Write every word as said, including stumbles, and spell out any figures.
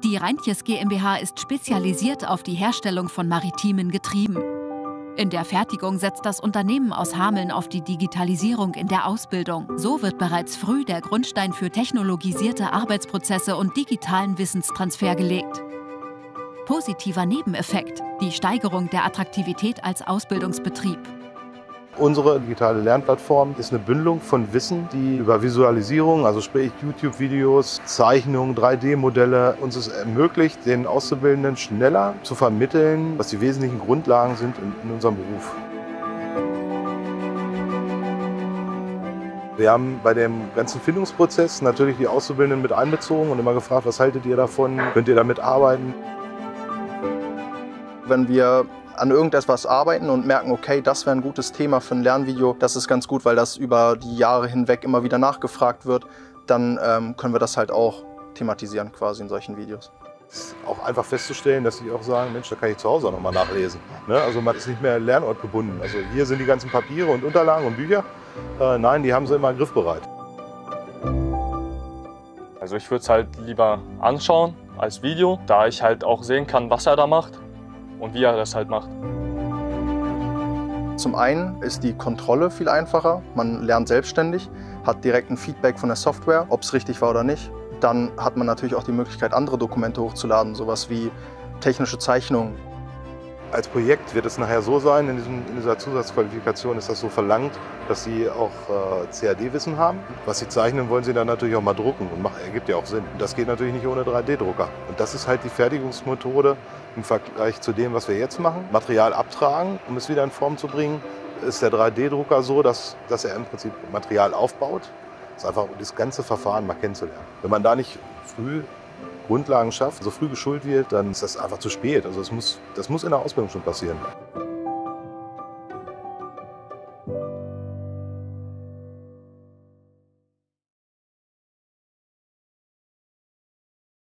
Die Reintjes GmbH ist spezialisiert auf die Herstellung von maritimen Getrieben. In der Fertigung setzt das Unternehmen aus Hameln auf die Digitalisierung in der Ausbildung. So wird bereits früh der Grundstein für technologisierte Arbeitsprozesse und digitalen Wissenstransfer gelegt. Positiver Nebeneffekt: die Steigerung der Attraktivität als Ausbildungsbetrieb. Unsere digitale Lernplattform ist eine Bündelung von Wissen, die über Visualisierung, also sprich YouTube-Videos, Zeichnungen, drei D Modelle, uns es ermöglicht, den Auszubildenden schneller zu vermitteln, was die wesentlichen Grundlagen sind in, in unserem Beruf. Wir haben bei dem ganzen Findungsprozess natürlich die Auszubildenden mit einbezogen und immer gefragt, was haltet ihr davon, könnt ihr damit arbeiten? Wenn wir an irgendetwas arbeiten und merken, okay, das wäre ein gutes Thema für ein Lernvideo, das ist ganz gut, weil das über die Jahre hinweg immer wieder nachgefragt wird, dann ähm, können wir das halt auch thematisieren quasi in solchen Videos. Auch einfach festzustellen, dass sie auch sagen, Mensch, da kann ich zu Hause auch noch mal nachlesen. Ne? Also man ist nicht mehr lernortgebunden. Also hier sind die ganzen Papiere und Unterlagen und Bücher. Äh, nein, die haben sie immer griffbereit. Also ich würde es halt lieber anschauen als Video, da ich halt auch sehen kann, was er da macht und wie er das halt macht. Zum einen ist die Kontrolle viel einfacher. Man lernt selbstständig, hat direkt ein Feedback von der Software, ob es richtig war oder nicht. Dann hat man natürlich auch die Möglichkeit, andere Dokumente hochzuladen, sowas wie technische Zeichnungen. Als Projekt wird es nachher so sein, in, diesem, in dieser Zusatzqualifikation ist das so verlangt, dass Sie auch äh, C A D-Wissen haben. Was Sie zeichnen, wollen Sie dann natürlich auch mal drucken und macht, ergibt ja auch Sinn. Und das geht natürlich nicht ohne drei D Drucker. Und das ist halt die Fertigungsmethode im Vergleich zu dem, was wir jetzt machen. Material abtragen, um es wieder in Form zu bringen, ist der drei D Drucker so, dass, dass er im Prinzip Material aufbaut. Das ist einfach, um das ganze Verfahren mal kennenzulernen. Wenn man da nicht früh Grundlagen schafft, so früh geschult wird, dann ist das einfach zu spät. Also das muss, das muss in der Ausbildung schon passieren.